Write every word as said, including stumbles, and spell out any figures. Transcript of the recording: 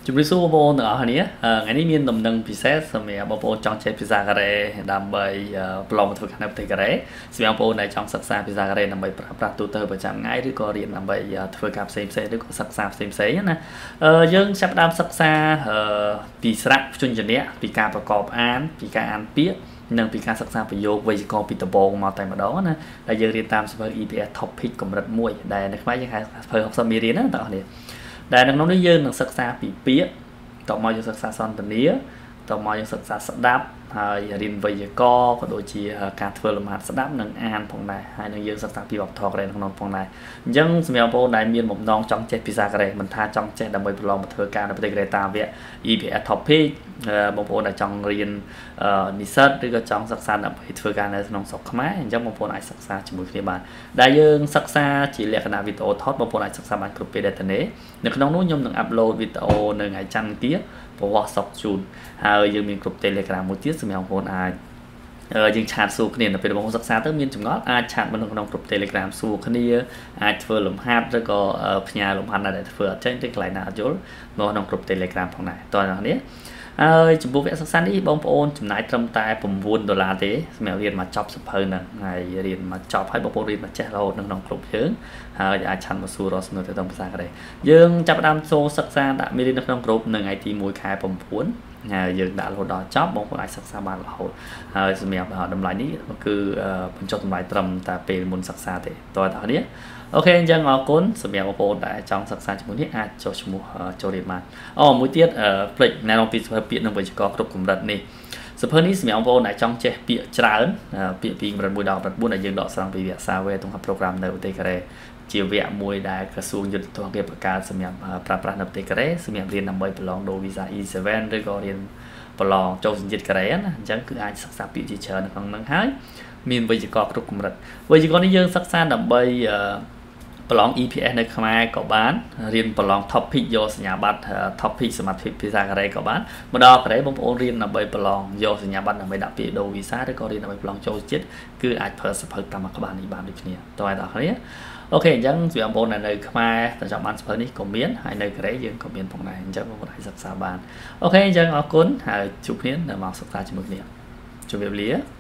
ជម្រាបសួរបងប្អូនទាំងអស់គ្នាថ្ងៃនេះមានដំណឹងពិសេសសម្រាប់បងប្អូនចង់ចេះភាសាកូរ៉េដើម្បីប្រឡងធ្វើការនៅប្រទេសកូរ៉េសម្រាប់បងប្អូនដែលចង់សិក្សាភាសាកូរ៉េដើម្បីប្រើប្រាស់ទូទៅប្រចាំថ្ងៃឬក៏រៀនដើម្បីធ្វើការផ្សេងផ្សេងឬក៏សិក្សាផ្សេងផ្សេងណាយើងចាប់ផ្ដើមសិក្សាពីស្រៈភ្ជញ្ជនៈពីការប្រកបអានពីការអានពាក្យនិងពីការសិក្សាប្រយោគវេយ្យាករណ៍ពីដំបូងមកតែម្ដងណាដែលយើងរៀនតាមសៀវភៅ E P S Topic កម្រិតមួយដែលនៅខ្មែរយើងហៅសៀវភៅหกสิบមេរៀនណាបងប្អូនដែលនៅក្នុងនេះយើងនឹងសិក្សាពីពាក្យតមកយើងសិក្សាសន្ទនាតមកយើងសិក្សាស្ដាប់ហើយរៀនវេយ្យាករណ៍ក៏ដូចជាការធ្វើលំហាត់ស្ដាប់និងអានផងដែរហើយនឹងយើងសិក្សាពីវប្បធម៌កូរ៉េក្នុងផងដែរអញ្ចឹងសម្រាប់បងប្អូនដែលមានបំណងចង់ចេះភាសាកូរ៉េមិនថាចង់ចេះដើម្បីប្រឡងមកធ្វើការនៅប្រទេសកូរ៉េតាមវគ្គ E P S Topic បងប្អូនដែលចង់រៀននិស្សិតឬក៏ចង់សិក្សាដើម្បីធ្វើការនៅក្នុងស្រុកខ្មែរអញ្ចឹងបងប្អូនអាចសិក្សាជាមួយគ្នាបានដែលយើងសិក្សាជាលក្ខណៈវីដេអូថតបងប្អូនអាចសិក្សាបានគ្រប់ពេលដែលទៅនៅក្នុងនោះខ្ញុំនឹងអាប់ឡូតវីដេអូនៅថ្ងៃច័ន្ទទៀតប្រវត្តិសុកជូនហើយយើងមានគ្រប់ Telegram មួយទៀតសម្រាប់បងប្អូនអាចយើងឆាតសួរគ្នានៅពេលបងប្អូនសិក្សាទៅមានចម្ងល់អាចឆាតមកនៅក្នុងគ្រប់ Telegram សួរគ្នាអាចធ្វើលំហាត់ឬក៏ផ្ញើលំហាត់ដែលធ្វើអត់ចេញទៅកន្លែងណាអត់យល់មកក្នុងគ្រប់ Telegram ផងដែរតោះអ្នកនេះហើយចំពោះវគ្គសិក្សានេះបងប្អូនចំណាយត្រឹមតែnineដុល្លារទេសម្រាប់រៀនមកចប់សភៅហ្នឹងហើយរៀនមកចប់ហើយបងប្អូនរៀនមកចេះរហូតនៅក្នុងគ្រប់យើងហើយអាចឆាន់មកសួររកសំណួរទៅតាមភាសាកូរ៉េយើងចាប់ផ្ដើមចូលសិក្សាដាក់មេរៀននៅក្នុងក្រុមនៅថ្ងៃទីoneខែnineហើយយើងដាក់រហូតដល់ចប់បងប្អូនអាចសិក្សាបានរហូតហើយសម្រាប់តម្លៃនេះគឺបញ្ចុះតម្លៃត្រឹមតែពេលមុនសិក្សាទេតើតើនេះអូខេអញ្ចឹងអរគុណសម្រាប់បងប្អូនដែលចង់សិក្សាជាមួយនេះអាចចុះឈ្មោះចូលរៀនបានអូមួយទៀតផ្លេចណែនាំពីសៀវភៅពាក្យនិងវេយ្យាករណ៍គ្រប់កម្រិតនេះសៀវភៅនេះសម្រាប់បងប្អូនដែលចង់ចេះពាក្យច្រើនពាក្យពីកម្រិតoneដល់កម្រិតfourដែលយើងដកស្រង់ពីវគ្គសាវេទំហប្រូក្រាមនៅប្រទេសកូរ៉េជាវគ្គមួយដែលក្រសួងយុទ្ធសាស្ត្រគេបង្កើតសម្រាប់ប្រើប្រាស់នៅប្រទេសកូរ៉េសម្រាប់រៀនដើម្បីប្រឡងដូរវីសា E seven ឬក៏រៀនប្រឡងចូលសញ្ជាតិកូរ៉េណាអញ្ចឹងគឺអាចសិក្សាពាក្យជាច្រើននៅក្នុងហ្នឹងហើយមានវេយ្យាករណ៍គ្រប់កម្រិតវេយ្យាករណ៍នេះយើងសិក្សាដើម្បីប្រឡង E P S នៅខ្មែរក៏បានរៀនប្រឡង Topic យកសញ្ញាបត្រ Topic សមត្ថភាពភាសាកូរ៉េក៏បានមកដល់កូរ៉េបងប្អូនរៀនដើម្បីប្រឡងយកសញ្ញាបត្រដើម្បីដាក់ពាក្យដូរវីសាឬក៏រៀនដើម្បីប្រឡងចូលជាតិគឺអាចប្រើសៀវភៅតាមក្បាលនេះបានដូចគ្នាតើអ្នកនរគ្នាអូខេអញ្ចឹងសម្រាប់បងប្អូននៅខ្មែរតែចង់បានសៀវភៅនេះក៏មានហើយនៅកូរ៉េយើងក៏មានផងដែរអញ្ចឹងបងប្អូនអាចសិក្សាបានអូខេអញ្ចឹងអរគុណហើយជួបគ្នានៅម៉ោងសិក្សាជាមួយគ្នាជម្រាបលា